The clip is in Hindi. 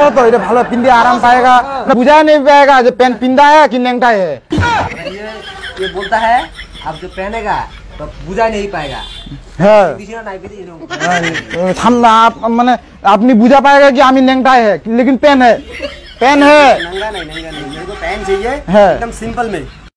तो इधर भालो पिंदे आराम पाएगा, बुझा नहीं पाएगा जो पेन पिंदा है कि नेंगटा है। ये बोलता है अब जो पहनेगा तो बुझा नहीं पाएगा। हम आप मैंने अपनी बुझा पाएगा कि आमी नेंगटा है, लेकिन पेन है, पेन है। नंगा नहीं, मेरे को पेन चाहिए एकदम सिंपल में।